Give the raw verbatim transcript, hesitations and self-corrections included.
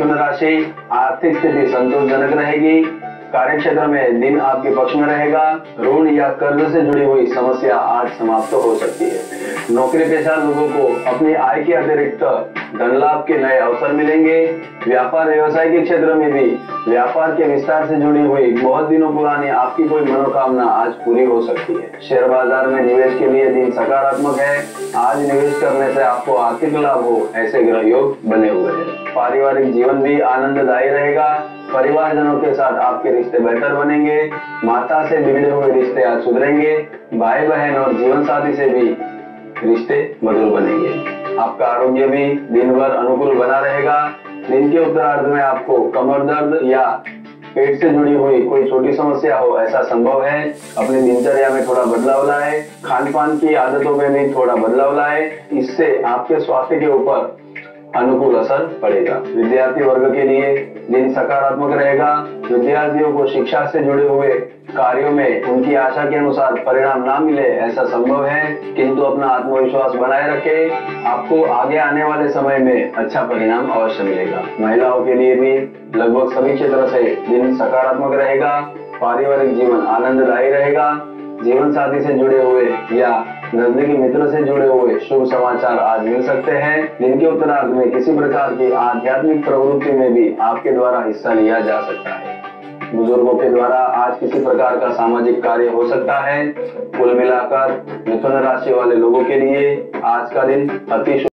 मिथुन राशि, आर्थिक स्थिति संतोषजनक रहेगी। कार्य क्षेत्र में दिन आपके पक्ष में रहेगा। ऋण या कर्ज से जुड़ी हुई समस्या आज समाप्त हो सकती है। नौकरी पेशा लोगों को अपनी आय के अतिरिक्त धन लाभ के नए अवसर मिलेंगे। व्यापार व्यवसाय के क्षेत्र में भी व्यापार के विस्तार से जुड़ी हुई बहुत दिनों पुरानी आपकी कोई मनोकामना आज पूरी हो सकती है। शेयर बाजार में निवेश के लिए दिन सकारात्मक है। आज निवेश करने से आपको आर्थिक लाभ हो ऐसे ग्रह योग बने हुए हैं। पारिवारिक जीवन भी आनंददायी रहेगा। परिवारजनों के साथ आपके रिश्ते बेहतर बनेंगे। माता से बिगड़े हुए रिश्ते आज सुधरेंगे। भाई बहन और जीवन साथी से भी रिश्ते मधुर बनेंगे। आपका आरोग्य भी दिन भर अनुकूल बना रहेगा। दिन के उत्तरार्ध में आपको कमर दर्द या पेट से जुड़ी हुई कोई छोटी समस्या हो ऐसा संभव है। अपनी दिनचर्या में थोड़ा बदलाव लाए। खान पान की आदतों में भी थोड़ा बदलाव लाए। इससे आपके स्वास्थ्य के ऊपर अनुकूल असर पड़ेगा। विद्यार्थी वर्ग के लिए दिन सकारात्मक रहेगा। विद्यार्थियों को शिक्षा से जुड़े हुए कार्यों में उनकी आशा के अनुसार परिणाम ना मिले ऐसा संभव है, किंतु अपना आत्मविश्वास बनाए रखें। आपको आगे आने वाले समय में अच्छा परिणाम अवश्य मिलेगा। महिलाओं के लिए भी लगभग सभी क्षेत्र से दिन सकारात्मक रहेगा। पारिवारिक जीवन आनंददायी रहेगा। जीवन साथी से जुड़े हुए या नजदीकी मित्र से जुड़े हुए शुभ समाचार आज मिल सकते हैं। दिन के उत्तरार्ध में किसी प्रकार की आध्यात्मिक प्रवृत्ति में भी आपके द्वारा हिस्सा लिया जा सकता है। बुजुर्गों के द्वारा आज किसी प्रकार का सामाजिक कार्य हो सकता है। कुल मिलाकर मिथुन राशि वाले लोगों के लिए आज का दिन अति